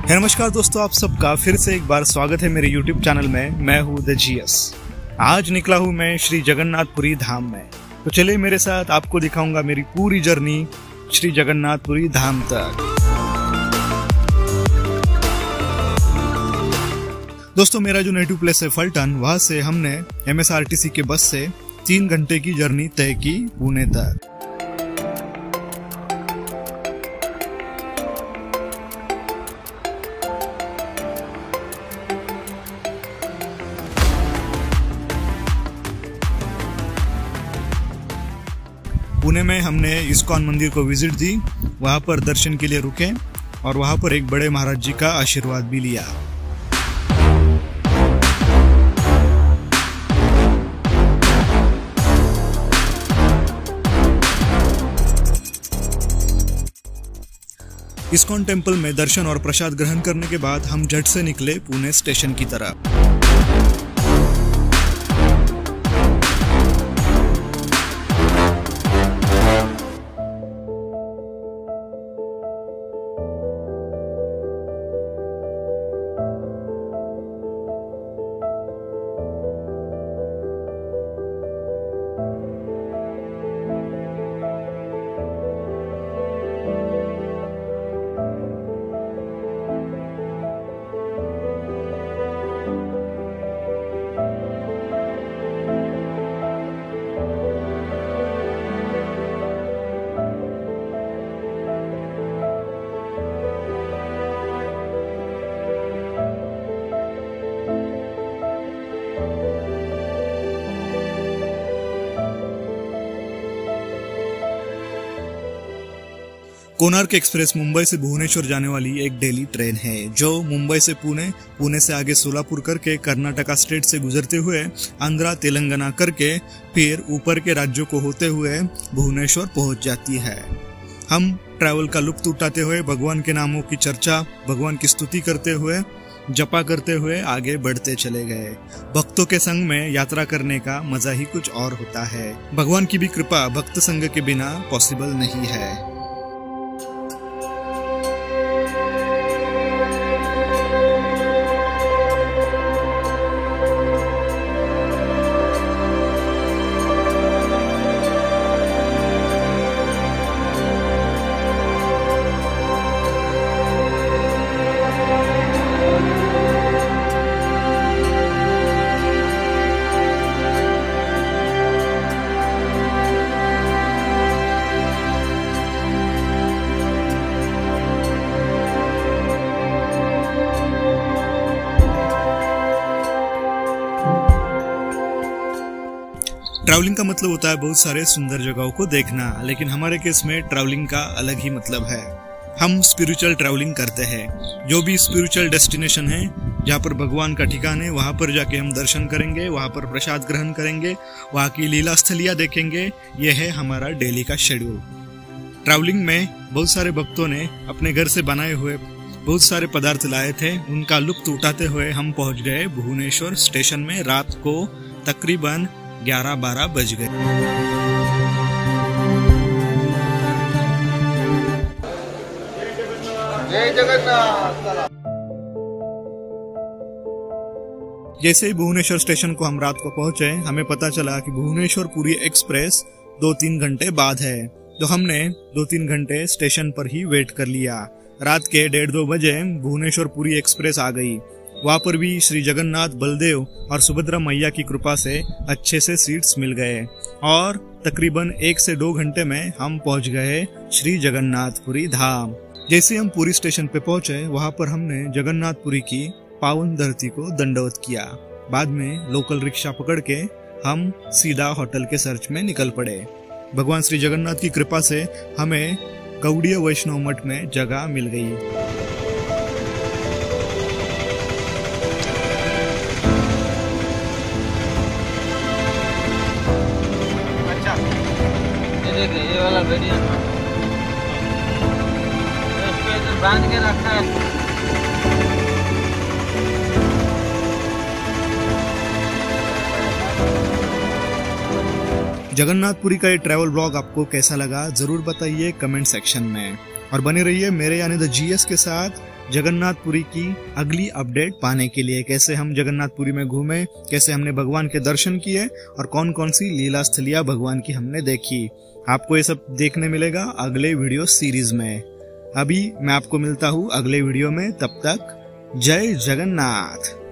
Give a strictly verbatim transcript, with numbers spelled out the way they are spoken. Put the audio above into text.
नमस्कार दोस्तों, आप सबका फिर से एक बार स्वागत है मेरे यूट्यूब चैनल में। मैं हूँ द जीएस। आज निकला हूँ मैं श्री जगन्नाथपुरी धाम में। तो चलिए मेरे साथ, आपको दिखाऊंगा मेरी पूरी जर्नी श्री जगन्नाथपुरी धाम तक। दोस्तों, मेरा जो नेटिव प्लेस है फलटन, वहां से हमने एमएसआरटीसी के बस से तीन घंटे की जर्नी तय की पुणे तक। पुणे में हमने इस्कॉन मंदिर को विजिट दी, वहां पर दर्शन के लिए रुके और वहां पर एक बड़े महाराज जी का आशीर्वाद भी लिया। इस्कॉन टेम्पल में दर्शन और प्रसाद ग्रहण करने के बाद हम झट से निकले पुणे स्टेशन की तरफ। कोणार्क एक्सप्रेस मुंबई से भुवनेश्वर जाने वाली एक डेली ट्रेन है, जो मुंबई से पुणे, पुणे से आगे सोलापुर करके कर्नाटका स्टेट से गुजरते हुए आंध्रा तेलंगाना करके फिर ऊपर के राज्यों को होते हुए भुवनेश्वर पहुंच जाती है। हम ट्रैवल का लुत्फ उठाते हुए भगवान के नामों की चर्चा, भगवान की स्तुति करते हुए, जपा करते हुए आगे बढ़ते चले गए। भक्तों के संग में यात्रा करने का मजा ही कुछ और होता है। भगवान की भी कृपा भक्त संग के बिना पॉसिबल नहीं है। ट्रैवलिंग का मतलब होता है बहुत सारे सुंदर जगहों को देखना, लेकिन हमारे केस में ट्रैवलिंग का अलग ही मतलब है। हम स्पिरिचुअल ट्रैवलिंग करते हैं। जो भी स्पिरिचुअल डेस्टिनेशन है, जहाँ पर भगवान का ठिकाना है, वहाँ पर जाके हम दर्शन करेंगे, वहाँ पर प्रसाद ग्रहण करेंगे, वहाँ की लीला स्थलियाँ देखेंगे। ये है हमारा डेली का शेड्यूल। ट्रैवलिंग में बहुत सारे भक्तों ने अपने घर से बनाए हुए बहुत सारे पदार्थ लाए थे। उनका लुत्फ उठाते हुए हम पहुँच गए भुवनेश्वर स्टेशन में। रात को तकरीबन ग्यारह बारह बज गए। जय जगन्नाथ। जैसे ही भुवनेश्वर स्टेशन को हम रात को पहुंचे, हमें पता चला कि भुवनेश्वर पुरी एक्सप्रेस दो तीन घंटे बाद है। तो हमने दो तीन घंटे स्टेशन पर ही वेट कर लिया। रात के डेढ़ दो बजे भुवनेश्वर पुरी एक्सप्रेस आ गई। वहाँ पर भी श्री जगन्नाथ, बलदेव और सुभद्रा मैया की कृपा से अच्छे से सीट्स मिल गए और तकरीबन एक से दो घंटे में हम पहुँच गए श्री जगन्नाथपुरी धाम। जैसे हम पुरी स्टेशन पे पहुंचे, वहाँ पर हमने जगन्नाथपुरी की पावन धरती को दंडवत किया। बाद में लोकल रिक्शा पकड़ के हम सीधा होटल के सर्च में निकल पड़े। भगवान श्री जगन्नाथ की कृपा से हमें गौड़ीय वैष्णव मठ में जगह मिल गई। ये वाला वीडियो बांध के रखा है। जगन्नाथपुरी का ये ट्रैवल ब्लॉग आपको कैसा लगा जरूर बताइए कमेंट सेक्शन में, और बने रहिए मेरे यानी द जीएस के साथ। जगन्नाथपुरी की अगली अपडेट पाने के लिए, कैसे हम जगन्नाथपुरी में घूमे, कैसे हमने भगवान के दर्शन किए और कौन कौन सी लीला स्थलियां भगवान की हमने देखी। आपको ये सब देखने मिलेगा अगले वीडियो सीरीज में। अभी मैं आपको मिलता हूँ अगले वीडियो में, तब तक जय जगन्नाथ।